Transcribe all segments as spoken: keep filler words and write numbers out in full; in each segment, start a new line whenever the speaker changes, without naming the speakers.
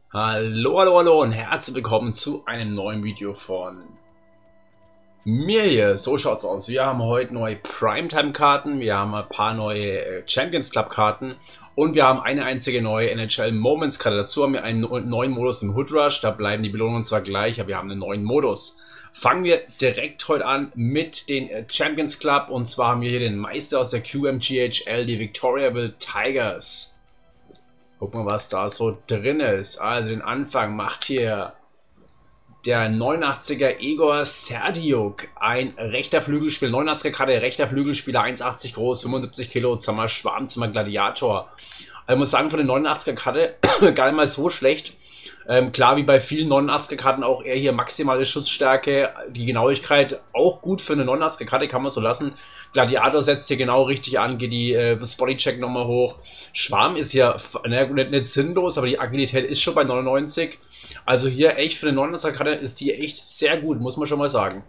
Hallo, hallo, hallo und herzlich willkommen zu einem neuen Video von mir hier. So schaut's aus. Wir haben heute neue Primetime-Karten, wir haben ein paar neue Champions Club-Karten und wir haben eine einzige neue N H L Moments-Karte. Dazu haben wir einen neuen Modus im Hood Rush, da bleiben die Belohnungen zwar gleich, aber wir haben einen neuen Modus. Fangen wir direkt heute an mit den Champions Club und zwar haben wir hier den Meister aus der Q M G H L, die Victoriaville Tigers. Gucken wir, was da so drin ist. Also den Anfang macht hier der neunundachtziger Egor Serdiuk, ein rechter Flügelspieler, neunundachtziger Karte, rechter Flügelspieler, eins Komma achtzig groß, fünfundsiebzig Kilo, Zimmer Schwarm, Zimmer Gladiator. Also ich muss sagen, von der neunundachtziger Karte gar nicht mal so schlecht. Ähm, klar, wie bei vielen neunundachtziger Karten auch eher hier maximale Schussstärke, die Genauigkeit auch gut für eine neunundachtziger Karte, kann man so lassen. Gladiator setzt hier genau richtig an, geht die äh, Bodycheck nochmal hoch. Schwarm ist ja ne, nicht, nicht sinnlos, aber die Agilität ist schon bei neunundneunzig. Also hier echt für eine neunundachtziger Karte ist die echt sehr gut, muss man schon mal sagen.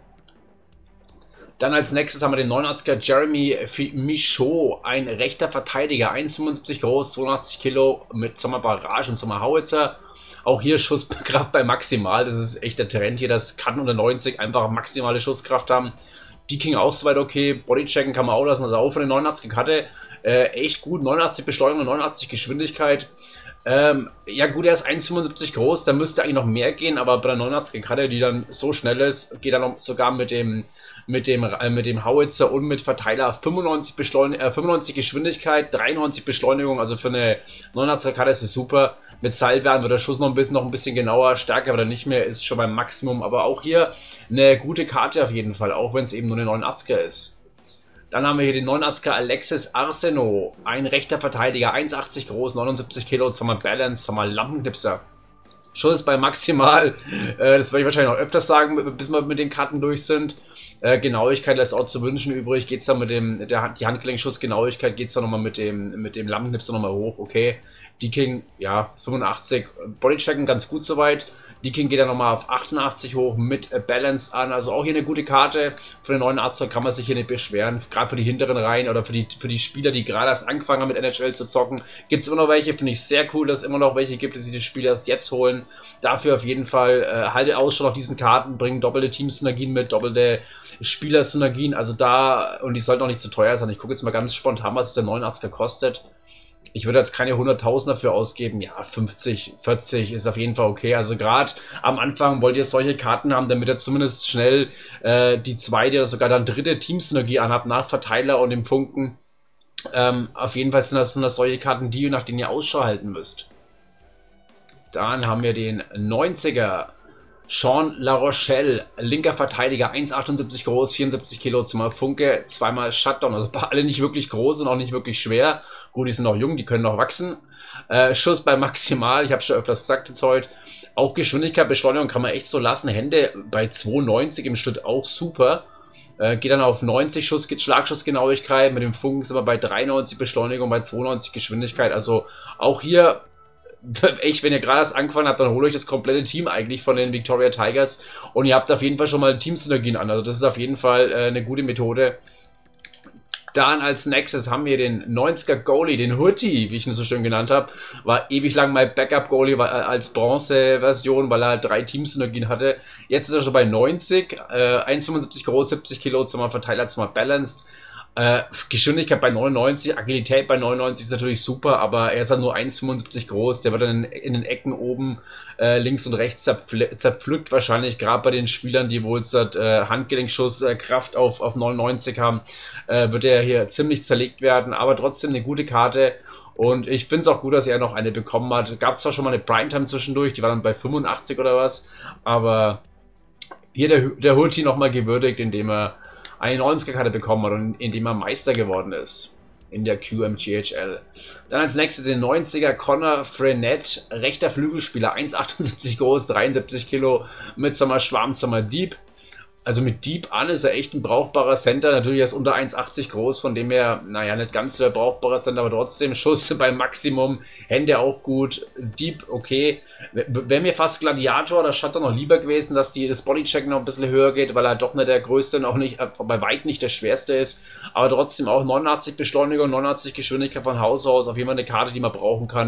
Dann als nächstes haben wir den neunundachtziger Jeremy Michaud, ein rechter Verteidiger, eins Komma fünfundsiebzig groß, zweiundachtzig Kilo mit Sommer Barrage und Sommer Howitzer. Auch hier Schusskraft bei maximal, das ist echt der Trend hier, dass Karten unter neunzig einfach maximale Schusskraft haben. Die King auch soweit okay, Bodychecken kann man auch lassen, also auch von der neunundachtziger Karte äh, echt gut, neunundachtzig Beschleunigung, neunundachtzig Geschwindigkeit. Ähm, ja gut, er ist eins Komma fünfundsiebzig groß, da müsste eigentlich noch mehr gehen, aber bei der neunundachtziger Karte, die dann so schnell ist, geht er noch sogar mit dem mit dem äh, mit dem Howitzer und mit Verteiler fünfundneunzig, Beschleun äh, fünfundneunzig Geschwindigkeit, dreiundneunzig Beschleunigung, also für eine neunundachtziger Karte ist es super. Mit Seilwerden wird der Schuss noch ein bisschen noch ein bisschen genauer, stärker aber nicht mehr, ist schon beim Maximum, aber auch hier eine gute Karte auf jeden Fall, auch wenn es eben nur eine neunundachtziger ist. Dann haben wir hier den neunundachtziger Alexis Arsenault, ein rechter Verteidiger, eins Komma achtzig groß, neunundsiebzig Kilo, Sommer Balance, Sommer Lampenknipser. Schuss bei maximal, äh, das werde ich wahrscheinlich noch öfters sagen, bis wir mit den Karten durch sind. Äh, Genauigkeit lässt auch zu wünschen übrig, geht es dann mit dem, der, die Handgelenkschussgenauigkeit geht es dann nochmal mit dem, mit dem Lampenknipser nochmal hoch, okay. Die King, ja, fünfundachtzig, Bodychecken ganz gut soweit. Die King geht dann nochmal auf achtundachtzig hoch mit äh, Balance an. Also auch hier eine gute Karte. Für den neunundachtziger kann man sich hier nicht beschweren. Gerade für die hinteren Reihen oder für die, für die Spieler, die gerade erst angefangen haben mit N H L zu zocken, gibt es immer noch welche. Finde ich sehr cool, dass es immer noch welche gibt, die sich die Spieler erst jetzt holen. Dafür auf jeden Fall äh, haltet Ausschau auf diesen Karten, bringen doppelte Team-Synergien mit, doppelte Spieler-Synergien. Also da, und die sollten auch nicht zu teuer sein. Ich gucke jetzt mal ganz spontan, was der neunundachtziger kostet. Ich würde jetzt keine hunderttausend dafür ausgeben. Ja, fünfzig, vierzig ist auf jeden Fall okay. Also gerade am Anfang wollt ihr solche Karten haben, damit ihr zumindest schnell äh, die zweite oder sogar dann dritte Teamsynergie anhabt nach Verteiler und dem Funken. Ähm, auf jeden Fall sind das, sind das solche Karten, die nach denen ihr Ausschau halten müsst. Dann haben wir den neunziger Sean LaRochelle, linker Verteidiger, eins Komma achtundsiebzig groß, vierundsiebzig Kilo, Zimmer Funke, zweimal Shutdown, also alle nicht wirklich groß und auch nicht wirklich schwer. Gut, die sind noch jung, die können noch wachsen. Äh, Schuss bei maximal, ich habe schon öfters gesagt jetzt heute. Auch Geschwindigkeit, Beschleunigung kann man echt so lassen. Hände bei zweiundneunzig im Schnitt auch super. Äh, geht dann auf neunzig Schuss, geht Schlagschussgenauigkeit, mit dem Funken ist aber bei dreiundneunzig Beschleunigung, bei zweiundneunzig Geschwindigkeit. Also auch hier echt, wenn ihr gerade erst angefangen habt, dann holt euch das komplette Team eigentlich von den Victoria Tigers und ihr habt auf jeden Fall schon mal Teamsynergien an. Also das ist auf jeden Fall äh, eine gute Methode. Dann als nächstes haben wir den neunziger Goalie, den Hurti, wie ich ihn so schön genannt habe. War ewig lang mein Backup-Goalie als Bronze-Version, weil er halt drei Teamsynergien hatte. Jetzt ist er schon bei neunzig, äh, eins Komma fünfundsiebzig groß, siebzig Kilo, zum Verteiler, zum Balanced. Äh, Geschwindigkeit bei neunundneunzig, Agilität bei neunundneunzig ist natürlich super, aber er ist halt nur eins Komma fünfundsiebzig groß, der wird dann in, in den Ecken oben äh, links und rechts zerpfl zerpflückt wahrscheinlich, gerade bei den Spielern, die wohl jetzt äh, Handgelenkschuss äh, Kraft auf, auf neunundneunzig haben, äh, wird er hier ziemlich zerlegt werden, aber trotzdem eine gute Karte. Und ich finde es auch gut, dass er noch eine bekommen hat. Gab zwar schon mal eine Primetime zwischendurch, die war dann bei fünfundachtzig oder was, aber hier der, der Hulti nochmal gewürdigt, indem er eine neunziger Karte bekommen hat und indem er Meister geworden ist in der Q M G H L. Dann als nächstes den neunziger Connor Frenette, rechter Flügelspieler, eins Komma achtundsiebzig groß, dreiundsiebzig Kilo, mit Sommer Schwarm, Sommer Dieb. Also mit Deep an ist er echt ein brauchbarer Center. Natürlich ist er unter eins Komma achtzig groß, von dem her, naja, nicht ganz so der brauchbare Center, aber trotzdem Schuss beim Maximum. Hände auch gut. Deep, okay. Wäre mir fast Gladiator oder Shutdown noch lieber gewesen, dass die, das Bodycheck noch ein bisschen höher geht, weil er doch nicht der größte und auch nicht, bei weitem nicht der schwerste ist. Aber trotzdem auch neunundachtzig Beschleunigung, neunundachtzig Geschwindigkeit von Haus aus. Auf jeden Fall eine Karte, die man brauchen kann.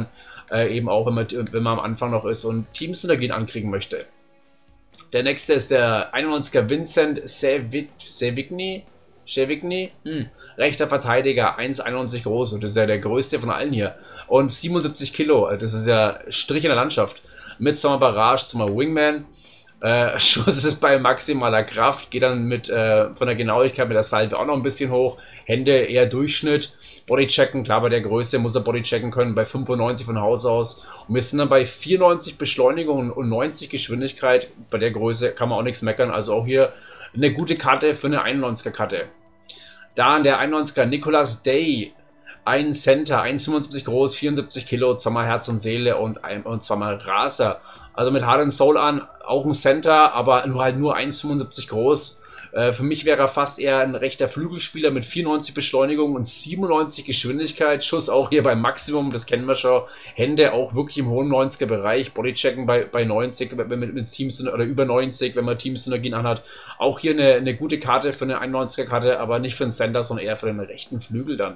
Äh, eben auch, wenn man, wenn man am Anfang noch ist und Teamsynergien ankriegen möchte. Der nächste ist der einundneunziger Vincent Sevigny. Sevigny? Hm. Rechter Verteidiger, eins Komma einundneunzig groß und das ist ja der größte von allen hier. Und siebenundsiebzig Kilo, das ist ja Strich in der Landschaft. Mit Sommer Barrage zum Wingman. Äh, Schuss ist bei maximaler Kraft, geht dann mit äh, von der Genauigkeit mit der Salve auch noch ein bisschen hoch. Hände eher Durchschnitt. Bodychecken, klar, bei der Größe muss er Bodychecken können, bei fünfundneunzig von Haus aus. Und wir sind dann bei vierundneunzig Beschleunigung und neunzig Geschwindigkeit. Bei der Größe kann man auch nichts meckern. Also auch hier eine gute Karte für eine einundneunziger Karte. Dann der einundneunziger Nicholas Day. Ein Center, eins Komma fünfundsiebzig groß, vierundsiebzig Kilo, zweimal Herz und Seele und, ein, und zweimal Raser. Also mit Heart and Soul an, auch ein Center, aber nur halt nur eins Komma fünfundsiebzig groß. Äh, für mich wäre er fast eher ein rechter Flügelspieler mit vierundneunzig Beschleunigung und siebenundneunzig Geschwindigkeit. Schuss auch hier beim Maximum, das kennen wir schon. Hände auch wirklich im hohen neunziger Bereich. Bodychecken bei, bei neunzig, mit, mit Teams oder über neunzig, wenn man Teamsynergien anhat. Auch hier eine, eine gute Karte für eine einundneunziger Karte, aber nicht für den Center, sondern eher für den rechten Flügel dann.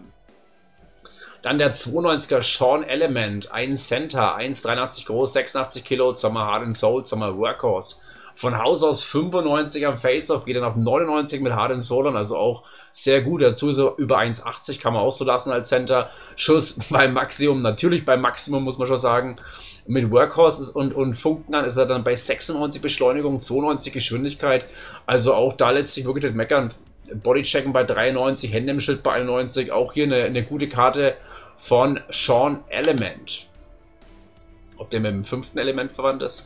Dann der zweiundneunziger Sean Element, ein Center, eins Komma dreiundachtzig groß, sechsundachtzig Kilo, zweimal Heart and Soul, zweimal Workhorse. Von Haus aus fünfundneunzig am Face-Off, geht dann auf neunundneunzig mit Heart and Soul, also auch sehr gut. Dazu so über eins Komma achtzig kann man auch so lassen als Center. Schuss beim Maximum, natürlich beim Maximum muss man schon sagen. Mit Workhorse und, und Funken dann ist er dann bei sechsundneunzig Beschleunigung, zweiundneunzig Geschwindigkeit. Also auch da lässt sich wirklich nicht meckern. Bodychecken bei dreiundneunzig, Hände im Schild bei einundneunzig. Auch hier eine, eine gute Karte von Sean Element. Ob der mit dem fünften Element verwandt ist?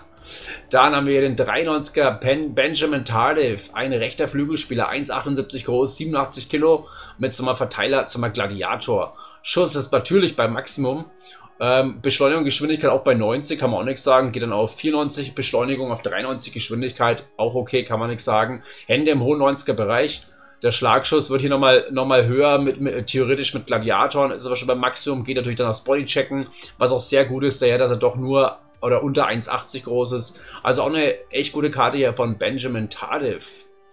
Dann haben wir den dreiundneunziger Ben Benjamin Tardif, ein rechter Flügelspieler, eins Komma achtundsiebzig groß, siebenundachtzig Kilo, mit so einem Verteiler zum Gladiator. Schuss ist natürlich beim Maximum. Ähm, Beschleunigung, Geschwindigkeit auch bei neunzig, kann man auch nichts sagen. Geht dann auf vierundneunzig Beschleunigung, auf dreiundneunzig Geschwindigkeit, auch okay, kann man nichts sagen. Hände im hohen neunziger Bereich. Der Schlagschuss wird hier nochmal noch mal höher, mit, mit, theoretisch mit Gladiatoren, ist aber schon beim Maximum, geht natürlich dann aufs Bodychecken, was auch sehr gut ist, daher, dass er doch nur oder unter eins Komma achtzig groß ist. Also auch eine echt gute Karte hier von Benjamin Tardif.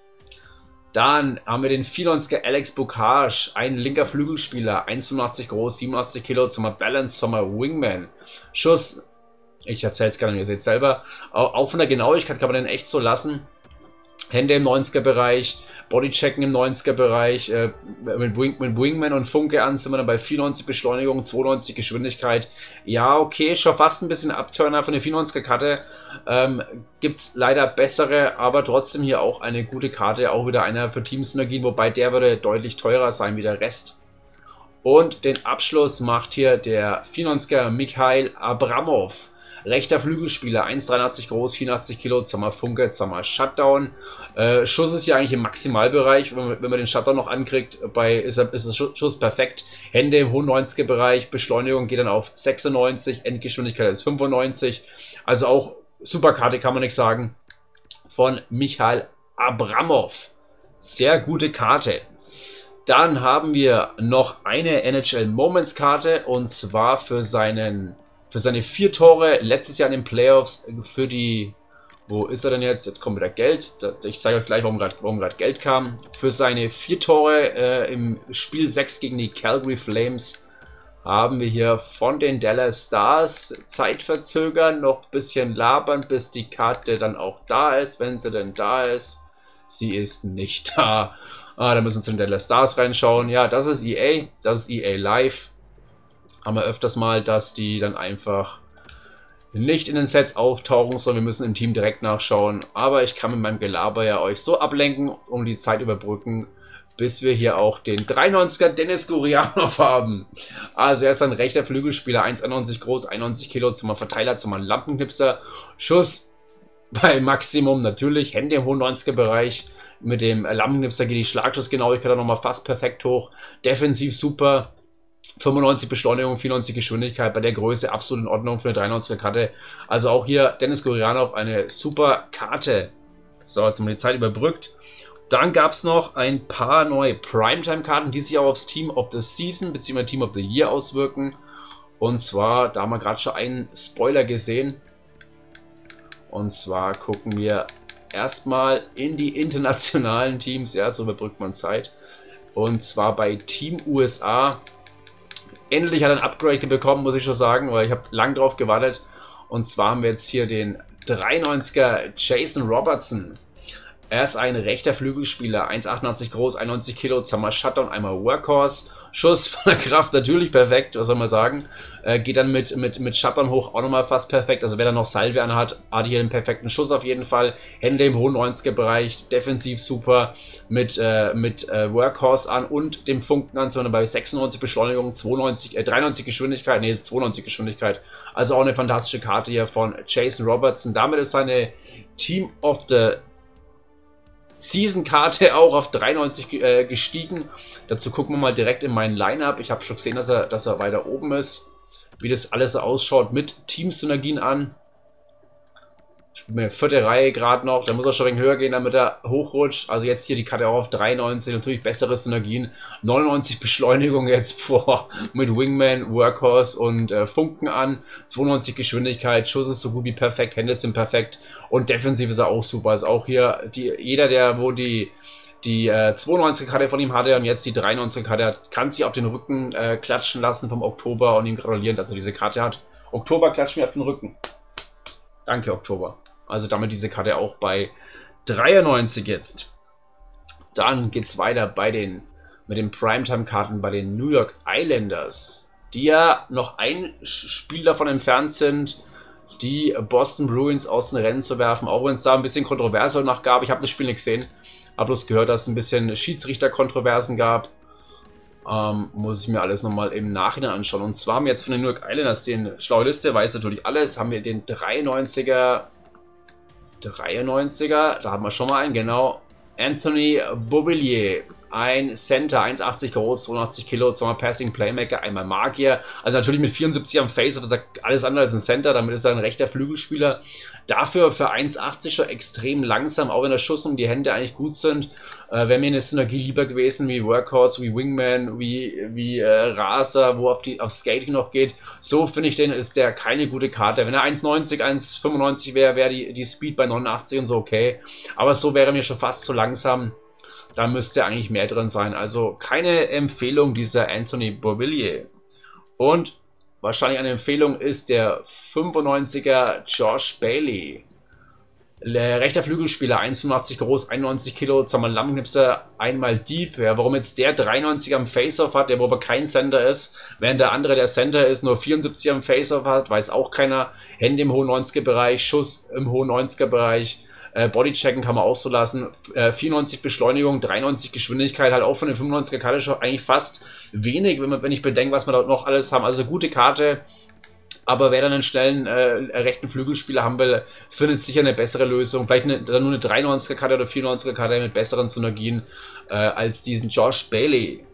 Dann haben wir den vierundneunziger Alex Bukage, ein linker Flügelspieler, eins Komma fünfundachtzig groß, siebenundachtzig Kilo, zum Balance, zum Wingman. Schuss, ich erzähle es gerne, ihr seht selber. Auch, auch von der Genauigkeit kann man den echt so lassen. Hände im neunziger Bereich, Bodychecken im neunziger Bereich, äh, mit, Wing, mit Wingman und Funke an sind wir dann bei vierundneunzig Beschleunigung, zweiundneunzig Geschwindigkeit. Ja, okay, schon fast ein bisschen Abturner von der vierundneunziger Karte. Ähm, Gibt es leider bessere, aber trotzdem hier auch eine gute Karte, auch wieder einer für Teamsynergien, wobei der würde deutlich teurer sein wie der Rest. Und den Abschluss macht hier der vierundneunziger Mikhail Abramov. Rechter Flügelspieler, eins Komma dreiundachtzig groß, vierundachtzig Kilo, zweimal Funke, zweimal Shutdown. Äh, Schuss ist hier eigentlich im Maximalbereich, wenn man, wenn man den Shutdown noch ankriegt, bei, ist, ist das Schuss perfekt. Hände im hohen neunziger Bereich, Beschleunigung geht dann auf sechsundneunzig, Endgeschwindigkeit ist fünfundneunzig. Also auch super Karte, kann man nichts sagen, von Mikhail Abramov. Sehr gute Karte. Dann haben wir noch eine N H L Moments Karte und zwar für seinen Für seine vier Tore letztes Jahr in den Playoffs für die, wo ist er denn jetzt? Jetzt kommt wieder Geld. Ich zeige euch gleich, warum gerade warum gerade Geld kam. Für seine vier Tore äh, im Spiel sechs gegen die Calgary Flames haben wir hier von den Dallas Stars Zeit verzögern, noch ein bisschen labern, bis die Karte dann auch da ist, wenn sie denn da ist. Sie ist nicht da. Ah, da müssen wir zu den Dallas Stars reinschauen. Ja, das ist E A, das ist E A Live. Haben wir öfters mal, dass die dann einfach nicht in den Sets auftauchen, sondern wir müssen im Team direkt nachschauen. Aber ich kann mit meinem Gelaber ja euch so ablenken, um die Zeit überbrücken, bis wir hier auch den dreiundneunziger Dennis Gurianov haben. Also er ist ein rechter Flügelspieler, eins Komma einundneunzig groß, einundneunzig Kilo, zum Verteiler, zum Lampenknipser. Schuss bei Maximum natürlich, Hände im hohen neunziger Bereich. Mit dem Lampenknipser geht die Schlagschussgenauigkeit dann nochmal fast perfekt hoch. Defensiv super. fünfundneunzig Beschleunigung, vierundneunzig Geschwindigkeit, bei der Größe absolut in Ordnung für eine dreiundneunziger Karte. Also auch hier Dennis Gurianov, eine super Karte. So, jetzt haben wir die Zeit überbrückt. Dann gab es noch ein paar neue Primetime-Karten, die sich auch aufs Team of the Season bzw. Team of the Year auswirken. Und zwar, da haben wir gerade schon einen Spoiler gesehen. Und zwar gucken wir erstmal in die internationalen Teams. Ja, so überbrückt man Zeit. Und zwar bei Team U S A. Endlich hat er ein Upgrade bekommen, muss ich schon sagen, weil ich habe lang drauf gewartet. Und zwar haben wir jetzt hier den dreiundneunziger Jason Robertson. Er ist ein rechter Flügelspieler, eins Komma achtundachtzig groß, einundneunzig Kilo, zweimal Shutdown, einmal Workhorse. Schuss von der Kraft natürlich perfekt, was soll man sagen. Äh, geht dann mit, mit, mit Shutdown hoch auch nochmal fast perfekt. Also wer da noch Salve anhat, hat hier einen perfekten Schuss auf jeden Fall. Hände im hohen neunziger Bereich, defensiv super, mit, äh, mit äh, Workhorse an und dem Funken an, sondern bei sechsundneunzig Beschleunigung, zweiundneunzig, äh, dreiundneunzig Geschwindigkeit, nee, zweiundneunzig Geschwindigkeit. Also auch eine fantastische Karte hier von Jason Robertson. Damit ist seine Team of the Season-Karte auch auf dreiundneunzig äh, gestiegen. Dazu gucken wir mal direkt in meinen Line-Up. Ich habe schon gesehen, dass er, dass er weiter oben ist. Wie das alles so ausschaut mit Team-Synergien an. Ich spiele mir vierte Reihe gerade noch. Da muss er schon ein wenig höher gehen, damit er hochrutscht. Also jetzt hier die Karte auch auf dreiundneunzig. Natürlich bessere Synergien. neunundneunzig Beschleunigung jetzt vor mit Wingman, Workhorse und äh, Funken an. zweiundneunzig Geschwindigkeit. Schuss ist so gut wie perfekt. Hände sind perfekt. Und defensiv ist er auch super. Also auch hier die, jeder, der wo die die äh, zweiundneunziger Karte von ihm hatte und jetzt die dreiundneunziger Karte hat, kann sich auf den Rücken äh, klatschen lassen vom Oktober und ihm gratulieren, dass er diese Karte hat. Oktober klatscht mir auf den Rücken. Danke, Oktober. Also damit diese Karte auch bei dreiundneunzig jetzt. Dann geht es weiter bei den mit den Primetime-Karten bei den New York Islanders, die ja noch ein Spiel davon entfernt sind, die Boston Bruins aus dem Rennen zu werfen, auch wenn es da ein bisschen Kontroverse noch gab. Ich habe das Spiel nicht gesehen, habe bloß gehört, dass es ein bisschen Schiedsrichter-Kontroversen gab. Ähm, muss ich mir alles nochmal im Nachhinein anschauen. Und zwar haben wir jetzt von den New York Islanders den schlaue Liste, weiß natürlich alles, haben wir den dreiundneunziger, dreiundneunziger, da haben wir schon mal einen, genau, Anthony Beauvillier. Ein Center, eins Komma achtzig groß, zweiundachtzig Kilo, zweimal Passing Playmaker, einmal Magier. Also natürlich mit vierundsiebzig am Face, aber sagt alles andere als ein Center. Damit ist er ein rechter Flügelspieler. Dafür für eins Komma achtzig schon extrem langsam, auch wenn der Schuss und die Hände eigentlich gut sind. Äh, Wäre mir eine Synergie lieber gewesen wie Workhorse, wie Wingman, wie, wie äh, Raser, wo auf, die, auf Skating noch geht. So finde ich den, ist der keine gute Karte. Wenn er eins neunzig, eins fünfundneunzig wäre, wäre die, die Speed bei neunundachtzig und so okay. Aber so wäre mir schon fast zu langsam. Da müsste eigentlich mehr drin sein. Also keine Empfehlung dieser Anthony Beauvillier. Und wahrscheinlich eine Empfehlung ist der fünfundneunziger Josh Bailey. Rechter Flügelspieler, eins Komma fünfundachtzig groß, einundneunzig Kilo, zweimal Lammknipser, einmal Deep. Ja, warum jetzt der dreiundneunzig am Face-Off hat, der wo aber kein Center ist, während der andere, der Center ist, nur vierundsiebzig am Face-Off hat, weiß auch keiner. Hände im hohen neunziger Bereich, Schuss im hohen neunziger Bereich. Äh, Bodychecken kann man auch so lassen. Äh, vierundneunzig Beschleunigung, dreiundneunzig Geschwindigkeit, halt auch von den fünfundneunziger Karte schon eigentlich fast wenig, wenn, man, wenn ich bedenke, was wir da noch alles haben. Also gute Karte, aber wer dann einen schnellen äh, rechten Flügelspieler haben will, findet sicher eine bessere Lösung. Vielleicht eine, dann nur eine dreiundneunziger Karte oder vierundneunziger Karte mit besseren Synergien äh, als diesen Josh Bailey.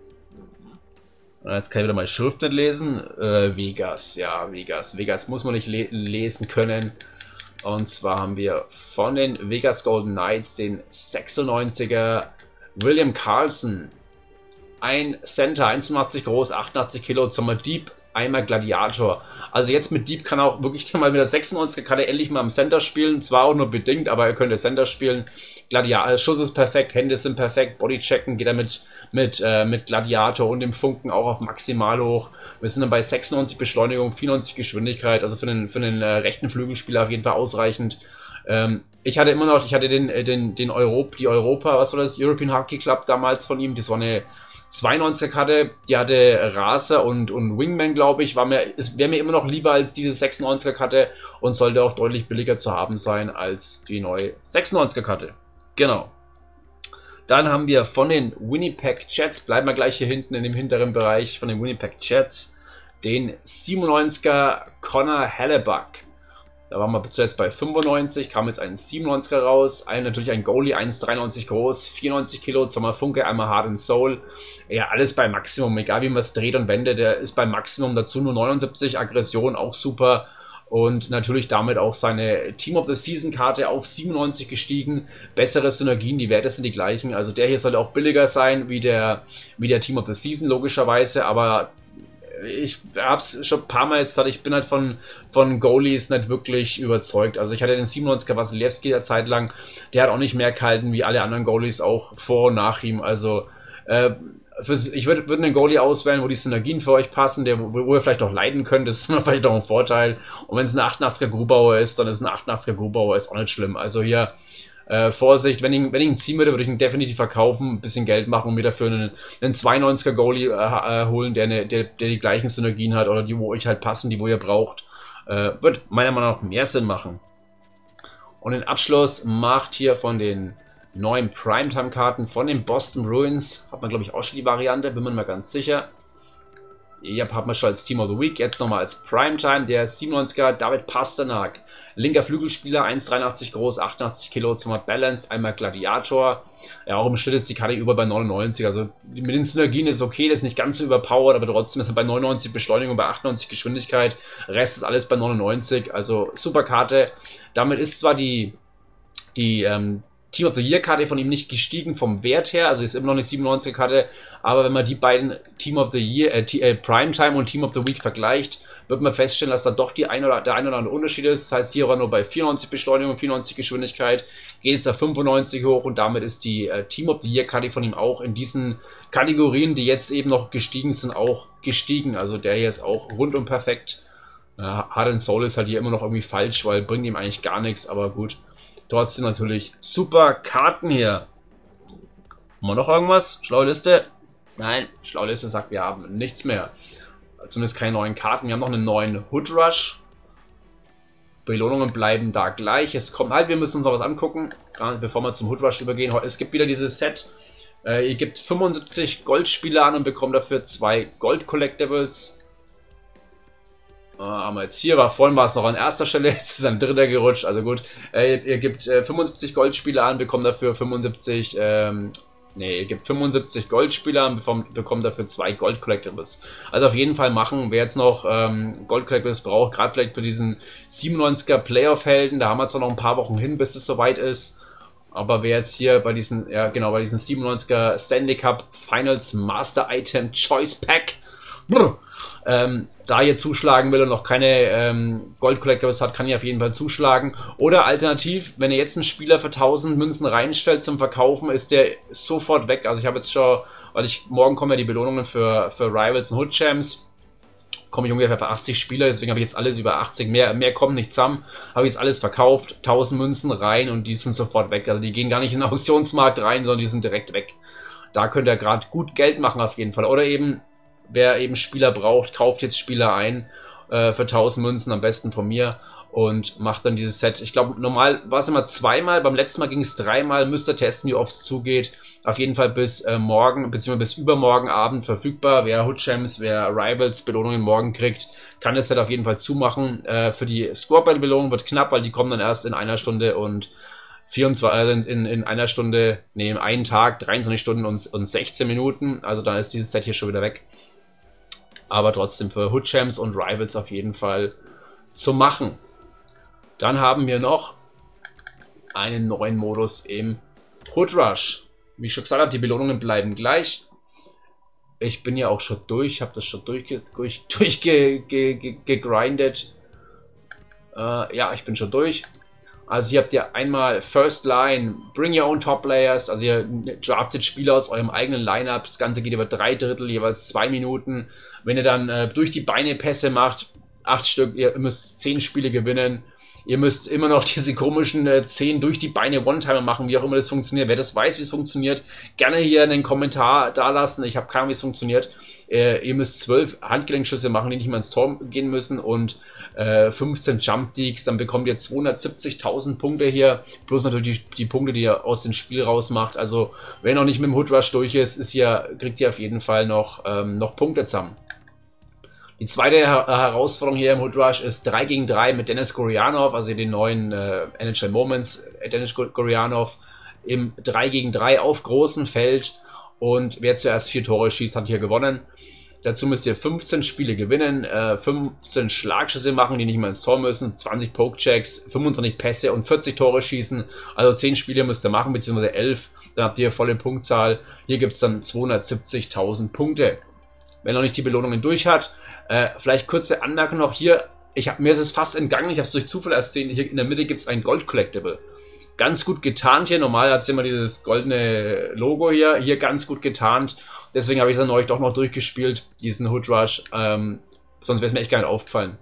Und jetzt kann ich wieder mal Schrift nicht lesen. Äh, Vegas, ja, Vegas. Vegas muss man nicht le lesen können. Und zwar haben wir von den Vegas Golden Knights den sechsundneunziger William Karlsson. Ein Center, eins Komma fünfundachtzig groß, achtundachtzig Kilo, zweimal Deep, einmal Gladiator. Also jetzt mit Deep kann er auch wirklich mal mit der sechsundneunziger Karte endlich mal am Center spielen. Zwar auch nur bedingt, aber er könnte Center spielen. Gladiator, Schuss ist perfekt, Hände sind perfekt, Bodychecken geht er mit, mit, äh, mit Gladiator und dem Funken auch auf maximal hoch. Wir sind dann bei sechsundneunzig Beschleunigung, vierundneunzig Geschwindigkeit, also für den, für den äh, rechten Flügelspieler auf jeden Fall ausreichend. Ähm, ich hatte immer noch, ich hatte den, den, den Europ, die Europa, was war das, European Hockey Club damals von ihm, das war eine zweiundneunziger Karte, die hatte Raser und, und Wingman, glaube ich, war mir, wäre mir immer noch lieber als diese sechsundneunziger Karte und sollte auch deutlich billiger zu haben sein als die neue sechsundneunziger Karte. Genau. Dann haben wir von den Winnipeg Jets, bleiben wir gleich hier hinten in dem hinteren Bereich von den Winnipeg Jets, den siebenundneunziger Connor Hellebuyck. Da waren wir zuletzt bei fünfundneunzig, kam jetzt ein siebenundneunziger raus, ein, natürlich ein Goalie, eins Komma dreiundneunzig groß, vierundneunzig Kilo, zweimal Funke, einmal Heart and Soul. Ja, alles bei Maximum, egal wie man es dreht und wendet, der ist beim Maximum, dazu nur neunundsiebzig, Aggression auch super. Und natürlich damit auch seine Team of the Season Karte auf siebenundneunzig gestiegen. Bessere Synergien, die Werte sind die gleichen. Also der hier sollte auch billiger sein wie der, wie der Team of the Season logischerweise. Aber ich habe es schon ein paar Mal jetzt gesagt, ich bin halt von, von Goalies nicht wirklich überzeugt. Also ich hatte den siebenundneunziger Wasilewski der Zeit lang. Der hat auch nicht mehr gehalten wie alle anderen Goalies auch vor und nach ihm. Also äh, Fürs, ich würde würd einen Goalie auswählen, wo die Synergien für euch passen, der, wo, wo ihr vielleicht auch leiden könnt, das ist vielleicht auch ein Vorteil. Und wenn es ein achtundachtziger Grubauer ist, dann ist ein achtundachtziger Grubauer ist auch nicht schlimm. Also hier äh, Vorsicht, wenn ich, wenn ich ihn ziehen würde, würde ich ihn definitiv verkaufen, ein bisschen Geld machen und mir dafür einen, einen zweiundneunziger Goalie äh, holen, der, eine, der, der die gleichen Synergien hat oder die, wo euch halt passen, die wo ihr braucht. Äh, wird meiner Meinung nach mehr Sinn machen. Und den Abschluss macht hier von den neuen Primetime-Karten von den Boston Bruins. Hat man, glaube ich, auch schon die Variante, bin mir mal ganz sicher. Hier hat man schon als Team of the Week. Jetzt nochmal als Primetime. Der siebenundneunziger David Pastrnak. Linker Flügelspieler, eins Komma dreiundachtzig groß, achtundachtzig Kilo, zweimal Balance, einmal Gladiator. Ja, auch im Schnitt ist die Karte über bei neunundneunzig. Also mit den Synergien ist okay, das ist nicht ganz so überpowered, aber trotzdem ist er bei neunundneunzig Beschleunigung, bei achtundneunzig Geschwindigkeit. Rest ist alles bei neunundneunzig. Also super Karte. Damit ist zwar die, die ähm, Team of the Year Karte von ihm nicht gestiegen vom Wert her, also ist immer noch eine siebenundneunziger Karte, aber wenn man die beiden Team of the Year, äh, äh, Primetime und Team of the Week vergleicht, wird man feststellen, dass da doch die ein oder, der ein oder andere Unterschied ist. Das heißt, hier war nur bei vierundneunzig Beschleunigung, vierundneunzig Geschwindigkeit, geht jetzt auf fünfundneunzig hoch und damit ist die äh, Team of the Year Karte von ihm auch in diesen Kategorien, die jetzt eben noch gestiegen sind, auch gestiegen. Also der hier ist auch rundum perfekt. Äh, Heart and Soul ist halt hier immer noch irgendwie falsch, weil bringt ihm eigentlich gar nichts, aber gut. Trotzdem natürlich super Karten hier. Haben wir noch irgendwas? Schlaue Liste? Nein, schlaue Liste sagt, wir haben nichts mehr. Zumindest keine neuen Karten. Wir haben noch einen neuen Hood Rush. Belohnungen bleiben da gleich. Es kommt halt, wir müssen uns noch was angucken, bevor wir zum Hood Rush übergehen. Es gibt wieder dieses Set. Äh, ihr gebt fünfundsiebzig Goldspiele an und bekommt dafür zwei Gold Collectibles. Äh, haben wir jetzt hier, war vorhin war es noch an erster Stelle, jetzt ist ein dritter gerutscht, also gut. Äh, ihr, ihr gebt äh, fünfundsiebzig Goldspiele an, bekommt dafür fünfundsiebzig, ähm, nee, ihr gebt fünfundsiebzig Goldspiele an, bekommt, bekommt dafür zwei Gold Collectibles. Also auf jeden Fall machen, wer jetzt noch ähm, Gold Collectibles braucht, gerade vielleicht für diesen siebenundneunziger Playoff-Helden, da haben wir zwar noch ein paar Wochen hin, bis es soweit ist. Aber wer jetzt hier bei diesen, ja genau, bei diesen siebenundneunziger Stanley Cup Finals Master Item Choice Pack, brr, ähm, da hier zuschlagen will und noch keine ähm, Gold Collectors hat, kann ich auf jeden Fall zuschlagen. Oder alternativ, wenn ihr jetzt einen Spieler für tausend Münzen reinstellt zum Verkaufen, ist der sofort weg. Also ich habe jetzt schon, weil ich, morgen kommen ja die Belohnungen für, für Rivals und Hood Champs. Komme ich ungefähr für achtzig Spieler, deswegen habe ich jetzt alles über achtzig, mehr, mehr kommt nicht zusammen. Habe ich jetzt alles verkauft, tausend Münzen rein und die sind sofort weg. Also die gehen gar nicht in den Auktionsmarkt rein, sondern die sind direkt weg. Da könnt ihr gerade gut Geld machen auf jeden Fall. Oder eben, wer eben Spieler braucht, kauft jetzt Spieler ein äh, für tausend Münzen, am besten von mir. Und macht dann dieses Set. Ich glaube, normal war es immer zweimal, beim letzten Mal ging es dreimal. Müsst ihr testen, wie oft es zugeht. Auf jeden Fall bis äh, morgen, beziehungsweise bis übermorgen Abend verfügbar. Wer Hood Champs, wer Rivals Belohnungen morgen kriegt, kann das Set auf jeden Fall zumachen. Äh, für die Scorpion-Belohnung wird knapp, weil die kommen dann erst in einer Stunde und vierundzwanzig, also in, in einer Stunde, nee, in einem Tag, dreiundzwanzig Stunden und, und sechzehn Minuten. Also dann ist dieses Set hier schon wieder weg. Aber trotzdem für Hood Champs und Rivals auf jeden Fall zu machen. Dann haben wir noch einen neuen Modus im Hood Rush. Wie ich schon gesagt habe, die Belohnungen bleiben gleich. Ich bin ja auch schon durch, habe das schon durchgegrindet. Durch, durch ge, ge, ge, gegrindet. Äh, ja, ich bin schon durch. Also hier habt ihr einmal First Line, Bring Your Own Top Players. Also ihr draftet Spieler aus eurem eigenen Lineup. Das Ganze geht über drei Drittel, jeweils zwei Minuten. Wenn ihr dann äh, durch die Beine Pässe macht, acht Stück, ihr müsst zehn Spiele gewinnen. Ihr müsst immer noch diese komischen äh, zehn durch die Beine One-Timer machen, wie auch immer das funktioniert. Wer das weiß, wie es funktioniert, gerne hier einen Kommentar da lassen. Ich habe keine Ahnung, wie es funktioniert. Äh, ihr müsst zwölf Handgelenkschüsse machen, die nicht mehr ins Tor gehen müssen und äh, fünfzehn Jump Deeks. Dann bekommt ihr zweihundertsiebzigtausend Punkte hier, plus natürlich die, die Punkte, die ihr aus dem Spiel rausmacht. Also wer noch nicht mit dem Hood Rush durch ist, ist hier, kriegt ihr auf jeden Fall noch, ähm, noch Punkte zusammen. Die zweite Her Herausforderung hier im Hood Rush ist drei gegen drei mit Dennis Gurianov, also den neuen äh, N H L Moments, äh, Dennis Gurianov, im drei gegen drei auf großem Feld. Und wer zuerst vier Tore schießt, hat hier gewonnen. Dazu müsst ihr fünfzehn Spiele gewinnen, äh, fünfzehn Schlagschüsse machen, die nicht mehr ins Tor müssen, zwanzig Pokechecks, fünfundzwanzig Pässe und vierzig Tore schießen. Also zehn Spiele müsst ihr machen, beziehungsweise elf. Dann habt ihr volle Punktzahl. Hier gibt es dann zweihundertsiebzigtausend Punkte. Wenn noch nicht die Belohnungen durch hat, Äh, vielleicht kurze Anmerkung noch hier, ich hab, mir ist es fast entgangen, ich habe es durch Zufall erst gesehen, hier in der Mitte gibt es ein Gold Collectible. Ganz gut getarnt hier, normal hat es immer dieses goldene Logo hier, hier ganz gut getarnt. Deswegen habe ich es dann euch doch noch durchgespielt, diesen Hood Rush. Ähm, sonst wäre es mir echt gar nicht aufgefallen.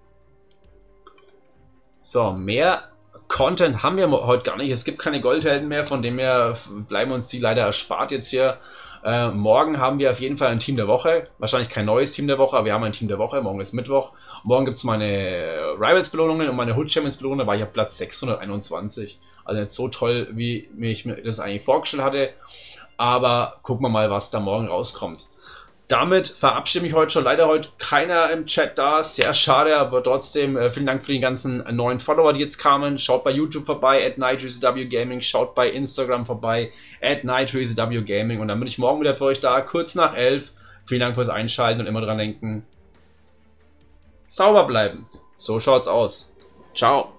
So, mehr Content haben wir heute gar nicht. Es gibt keine Goldhelden mehr, von dem her bleiben uns die leider erspart jetzt hier. Äh, morgen haben wir auf jeden Fall ein Team der Woche. Wahrscheinlich kein neues Team der Woche, aber wir haben ein Team der Woche. Morgen ist Mittwoch. Morgen gibt es meine Rivals-Belohnungen und meine Hood Champions-Belohnung. Da war ich auf Platz sechshunderteinundzwanzig. Also nicht so toll, wie ich mir das eigentlich vorgestellt hatte. Aber gucken wir mal, was da morgen rauskommt. Damit verabschiede ich mich heute schon. Leider heute keiner im Chat da. Sehr schade, aber trotzdem äh, vielen Dank für die ganzen neuen Follower, die jetzt kamen. Schaut bei YouTube vorbei, at NitroEasyW Gaming. Schaut bei Instagram vorbei, at NitroEasyW Gaming. Und dann bin ich morgen wieder für euch da, kurz nach elf. Vielen Dank fürs Einschalten und immer dran denken. Sauber bleiben. So schaut's aus. Ciao.